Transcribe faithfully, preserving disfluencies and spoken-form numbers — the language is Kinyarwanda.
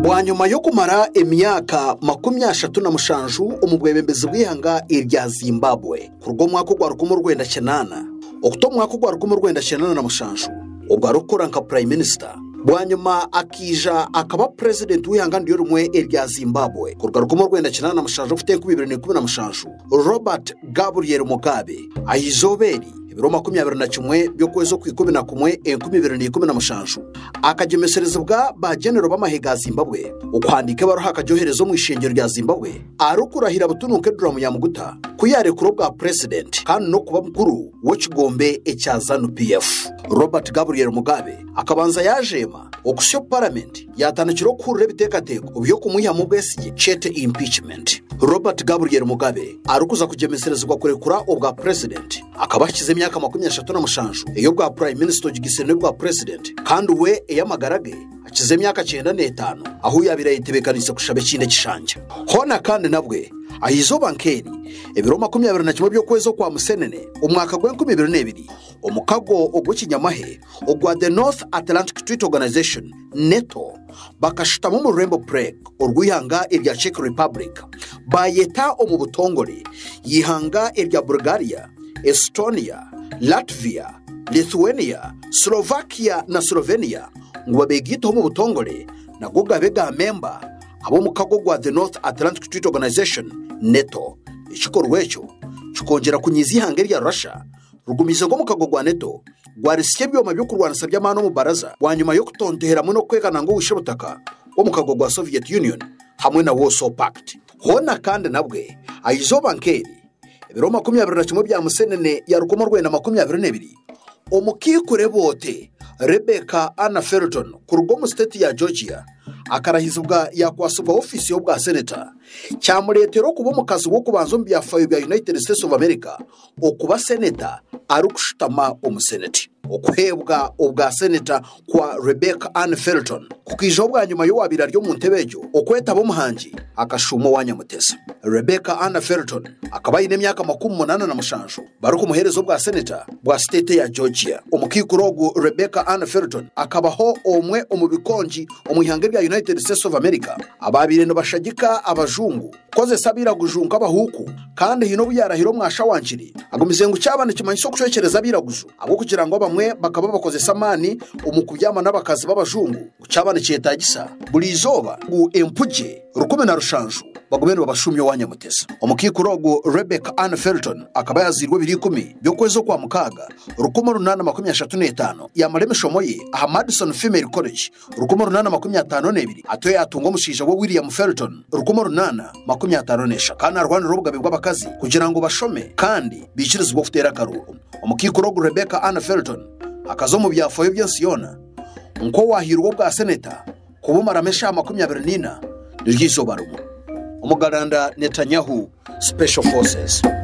bwanyuma yo kumara emyaka makumyashatu na mushanju umubwebembezi bwihanga irya Zimbabwe kurwo mwaka gwa rukumu rwenda cyenana okuto mwaka gwa rukumu rwenda cyenana na mushanju ubwo arukora nka prime minister bwanyuma akija akaba president wihanga ndiyo rumwe irya Zimbabwe kurwo rukumu rwenda cyenana na mushanju ufite ku bibiri na kumi na mushanju Robert Gabriel Mugabe ayizoberi ibiro makumyabiri na kimwe byo kwezo kwikumi na kumwe enkumi bibiri na kumi na mushanju akagemesereza bwa ba general b'amahega Zimbabwe ukwandika baruha akajyoherezo mu ishengero rya Zimbabwe arukurahira butunuke drum ya muguta kuyare kuro bwa president kandi no kuba mukuru wo kigombe ecya ZANU P F. Robert Gabriel Mugabe akabanza yajema okusyo parliament yatanakiro kurure bitekateko ubyo kumuhiha mu bwesi chete impeachment. Robert Gabriel Mugabe arukuza kugemeserezwa kurekura obwa president akabakize imyaka makumyashatu na mushanju eyo bwa prime minister gigisene bwa president kandi we eyamagarage akize imyaka cyenda n'etanu aho yabirayitebekanise kushabe kinde kishanja hona kandi nabwe Erizooba nkeri ebiro makumyabiri na kimwe byo kwezo kwa musenene umwaka gwa enkumi bibiri n'ebiri omukago ogw'ikinyamahe ogwa the North Atlantic Treaty Organization NATO bakashitamo mu Rainbow Plague urwihanga irya Czech Republic bayeta omu butongore yihanga irya Bulgaria, Estonia, Latvia, Lithuania, Slovakia na Slovenia ngo babegito mu butongore na gugabega member abo mukago gwa the North Atlantic Treaty Organization NATO ikikorwecho chikongera kunyizi ihanga rya Russia rugumize ngo mukago gwa NATO gwarisye byoma byo kurwanisa by'amano mu baraza wanyuma yo kutondera muno kwekana ngo wishobotaka wo mukago gwa Soviet Union hamwe na Warsaw Pact. Hona kandi nabwe Erizooba nkeri ibiro makumyabiri na kimwe bya musenene ya rukomo rwenda makumyabiri n'ebiri omukikure bote Rebecca Anna Felton kurwo mu state ya Georgia akarahizubwa yakwasubwa ofisi yo bwa senator cyamuretero kuba mu kazi wo kubanza omubyafaayo bya United States of America okuba senator arukushitama omusenate okuhebwa obwa senator kwa Rebecca Anna Felton kukijo bwa nyuma yo wabira ryo mu ntebejo okweta bo muhanji akashumo wanyamutesa. Rebecca Anna Felton akaba ine myaka makumi munana na mushanju baruko muherezo bwa senator bwa state ya Georgia omukikurogo Rebecca Anna Felton akabaho omwe omubikonji omuyanga rya United States of America ababire no bashagika abajungu koze sabira gujunka abahuku kandi hino buyarahiro mwasha wanjiri agumizengu cyabane kimanyiso kucekereza biraguzu abo kugira ngo bamwe bakaba bakoze samani umukubyama n'abakazi b'abajungu cyabane cyetagisa bulizoba gu empuje rukume na rushanju bagomene babashumyo wanyamutesa omukikurogo Rebecca Ann Felton akaba yazirwe biri kumi byo kwezo kwa mukaga rukumo runana makumyashatu n'etanu ya maremeshomo ye aha Madison Female College rukumo runana makumyatanu n'ebiri atoye atungo mushija wo William Felton rukumo runana makumyatanu n'esha kana rwanda rubugabe bw'abakazi kugira ngo bashome kandi bikirizwa kutera karuru omukikurogo Rebecca Ann Felton akazo mu byafaayo by'ensiyona nko wahirwa bwa senator kubumara mesha makumyabiri n'ina Erizooba rumu Umugaranda Netanyahu Special Forces.